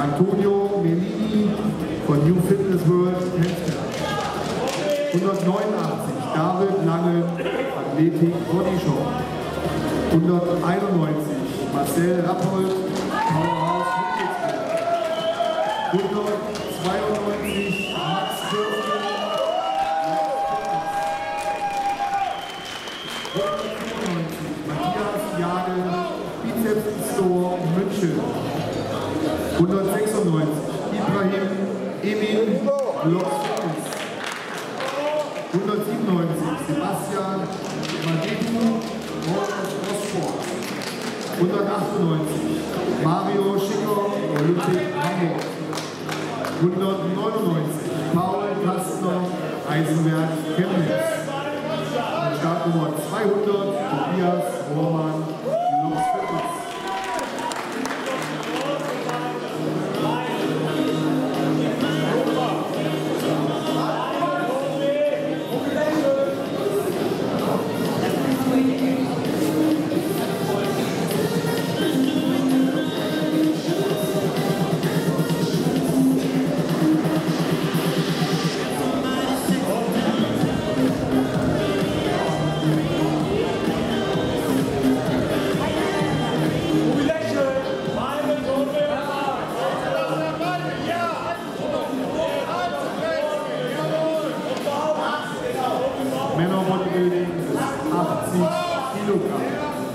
Antonio Melini von New Fitness World Hempstead. 189 David Lange, Athletik Body Shop. 191 Marcel Rappold, Powerhouse Ludwigsburg. 192 Max Kirsten, 194 Matthias Jagel, Bizeps Store München. 196 Ibrahim Emil Loks. 197 Sebastian Madetu Rosport. 198 Mario Schicker Olympic Hamburg. 199 Paul Kastner Eisenwerk Chemnitz. Startnummer 200 Tobias Roman Loks Fitness. Männerbodybuilding ist 80 Kilogramm.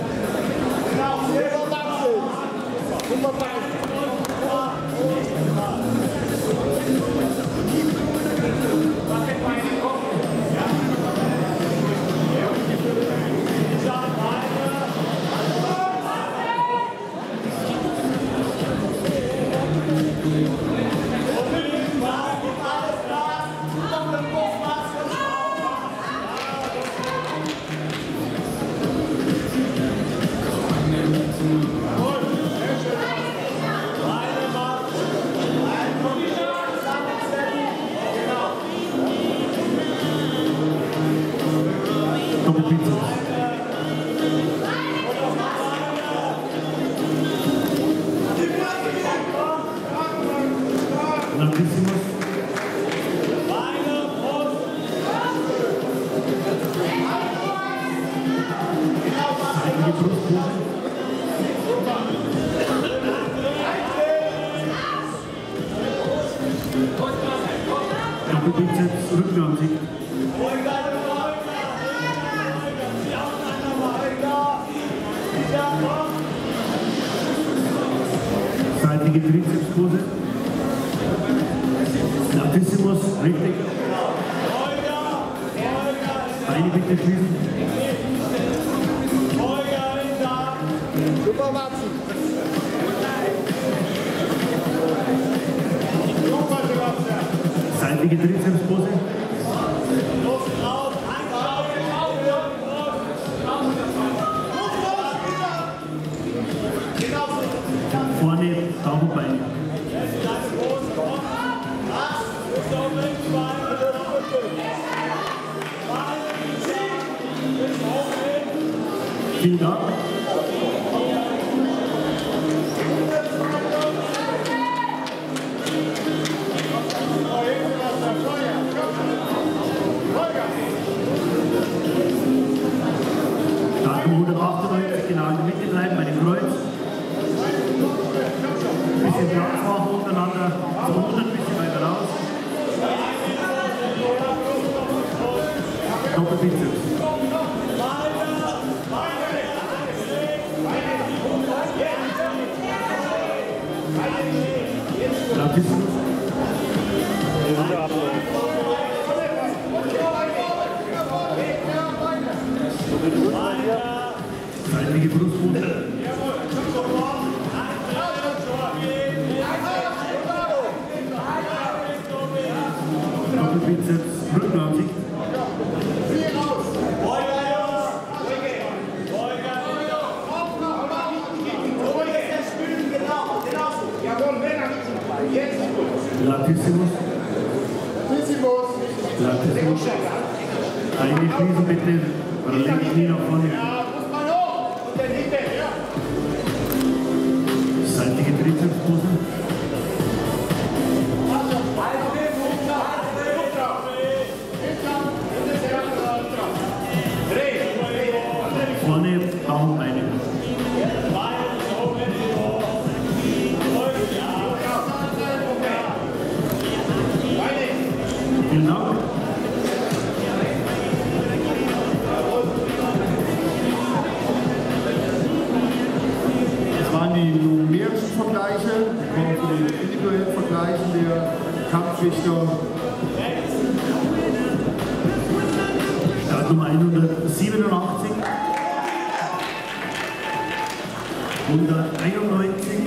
Bizeps Rückenansicht. Seitige Trizepspose. Latissimus, richtig. Beine bitte schließen. Super, Marzen. Seitige Trizepspose. Vorne Daumen und Beine. Vielen Dank. Starten 198, genau in der Mitte bleiben, bei dem Kreuz. Ein bisschen Platz machen untereinander, zum 100 ein bisschen weiter raus. Doppelbizeps. Latissimus. Seitige Brustpose. Doppelbizeps, Rückenansicht. Latissimus. Latissimus. Beine schließen bitte. Oder linke Knie nach vorne. Seitige Trizepspose. individuellen Vergleichen der Kampfrichter. Startnummer 187, 191,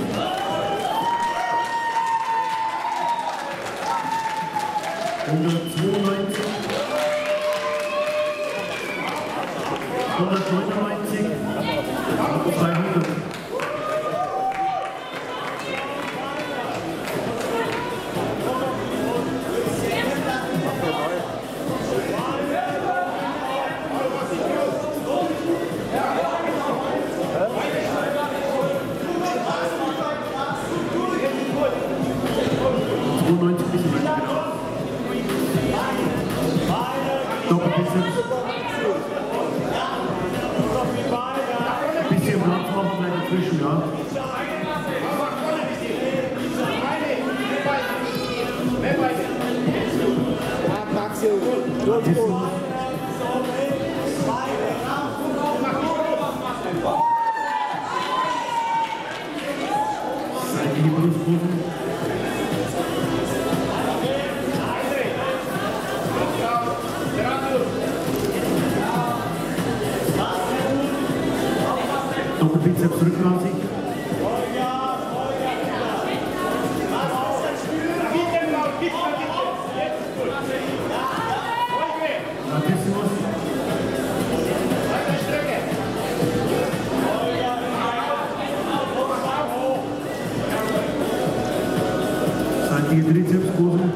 192, 199 und 200. Doppelbizeps. Ein bisschen Platz machen gleich dazwischen, ja. Seitliche Brustbusen. Doppelbizeps rückläufig. Latissimus. Seitige Trizepskurven.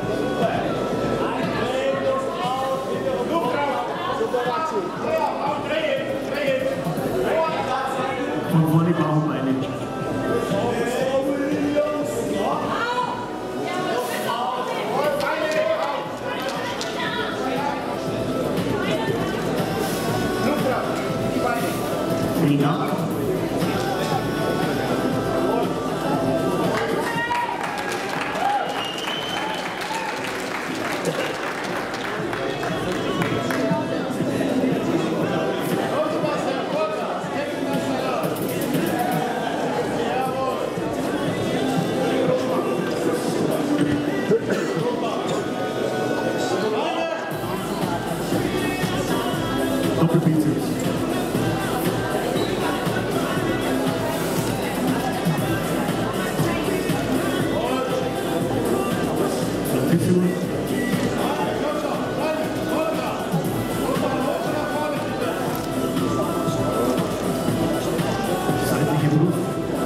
Von vorne Bauchbeine. Vielen Dank. Doppelbizeps. Latissimus. Seitliche Brust.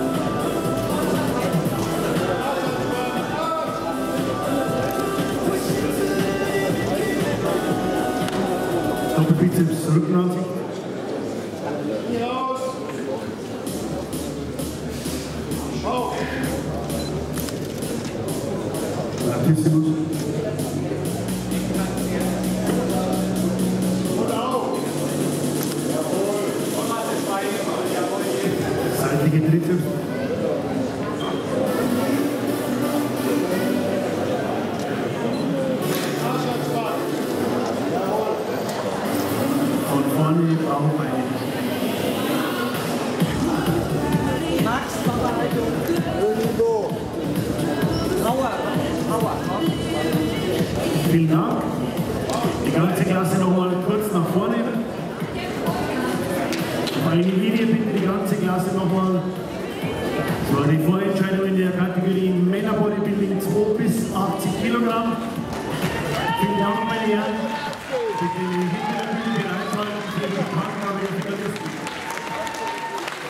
Doppelbizeps Rückenansicht. Latissimus. Seitliche Trizeps. Von vorne Bauchbeine. Max, Vorbereitung. Irgendwo. Trauer. Vielen Dank. Die ganze Klasse nochmal kurz nach vorne. Auf eine Linie bitte die ganze Klasse nochmal. Das war die Vorentscheidung in der Kategorie Männer Bodybuilding 2 bis 80 Kilogramm. Vielen Dank, meine Herren.